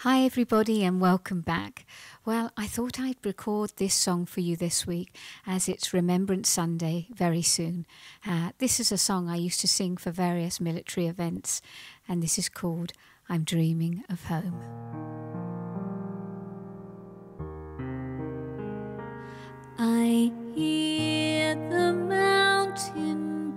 Hi everybody and welcome back. Well, I thought I'd record this song for you this week as it's Remembrance Sunday very soon. This is a song I used to sing for various military events, and this is called I'm Dreaming of Home. I hear the mountain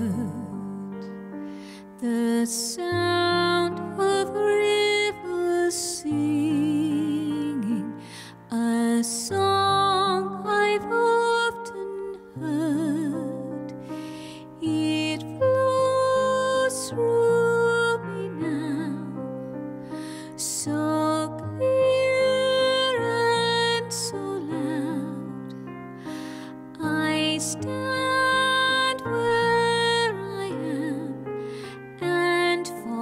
bird, the sound of rivers singing, a song I've often heard. It flows through me now, so clear and so loud. I stand where I am, and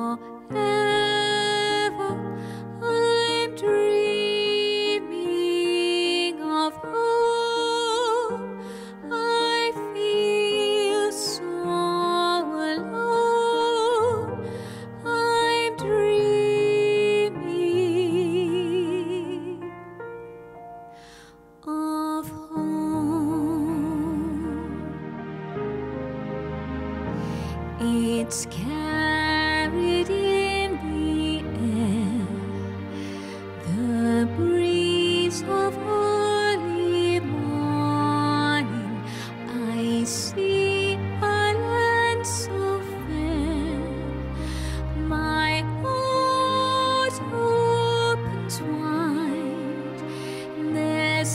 forever I'm dreaming of home. I feel so alone. I'm dreaming of home. It's carried in the air, the breeze of early morning. I see a land so fair, my heart opens wide. There's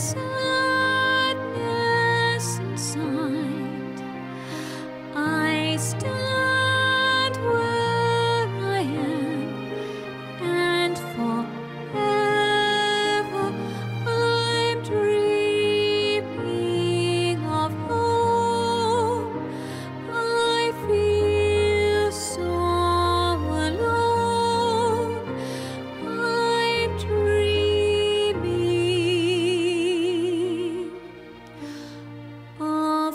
sadness inside. I stand where I am, and forever I'm dreaming of home. I feel so alone. I'm dreaming of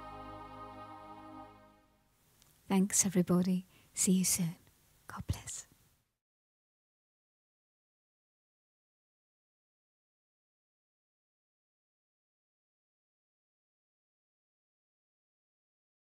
Thanks everybody. See you soon. God bless.